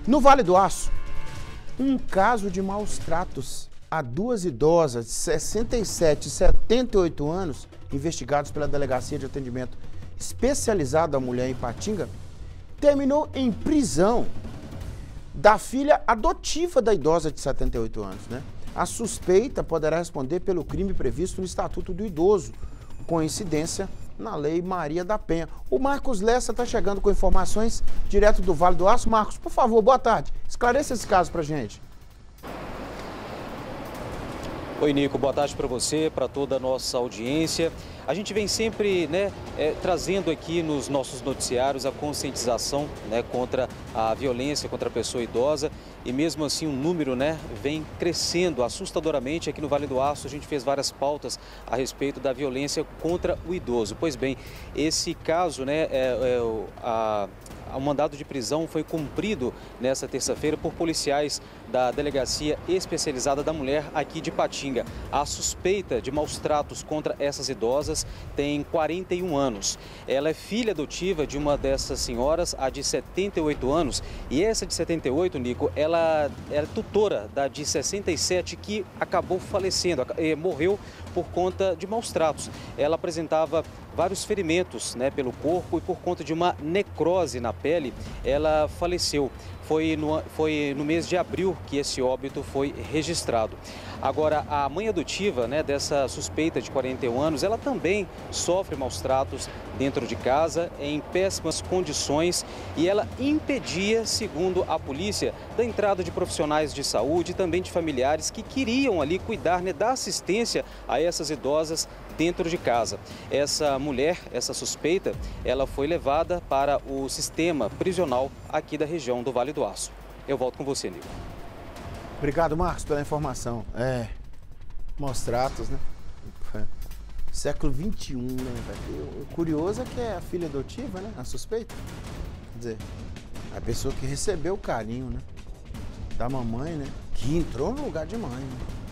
No Vale do Aço, um caso de maus tratos a duas idosas de 67 e 78 anos, investigados pela Delegacia de Atendimento Especializado à Mulher em Ipatinga, terminou em prisão da filha adotiva da idosa de 78 anos, né? A suspeita poderá responder pelo crime previsto no Estatuto do Idoso, coincidência na Lei Maria da Penha. O Marcos Lessa está chegando com informações direto do Vale do Aço. Marcos, por favor, boa tarde. Esclareça esse caso para a gente. Oi, Nico, boa tarde para você, para toda a nossa audiência. A gente vem sempre trazendo aqui nos nossos noticiários a conscientização contra a violência contra a pessoa idosa e mesmo assim o número vem crescendo assustadoramente. Aqui no Vale do Aço a gente fez várias pautas a respeito da violência contra o idoso. Pois bem, esse caso, o mandado de prisão foi cumprido nesta terça-feira por policiais da Delegacia Especializada da Mulher aqui de Ipatinga. A suspeita de maus tratos contra essas idosas tem 41 anos. Ela é filha adotiva de uma dessas senhoras, a de 78 anos, e essa de 78, Nico, ela era tutora da de 67 que acabou falecendo, morreu por conta de maus tratos. Ela apresentava vários ferimentos pelo corpo e por conta de uma necrose na pele, ela faleceu. Foi no mês de abril que esse óbito foi registrado. Agora, a mãe adotiva dessa suspeita de 41 anos, ela também sofre maus tratos dentro de casa, em péssimas condições, e ela impedia, segundo a polícia, da entrada de profissionais de saúde e também de familiares que queriam ali cuidar, dar assistência a essas idosas dentro de casa. Essa mulher, essa suspeita, ela foi levada para o sistema prisional aqui da região do Vale do Aço. Eu volto com você, Nico. Obrigado, Marcos, pela informação. Maus tratos, né? Século XXI, né, velho? O curioso é que é a filha adotiva, né? A suspeita. Quer dizer, a pessoa que recebeu o carinho, né? Da mamãe, né? Que entrou no lugar de mãe, né?